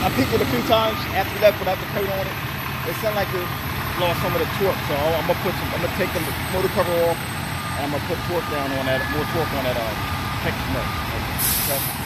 I peeked it a few times after we left without the coat on it. It sounded like it lost some of the torque, so I'm gonna take the motor cover off and I'm gonna put torque down on that, more torque on that Texas nut. Okay.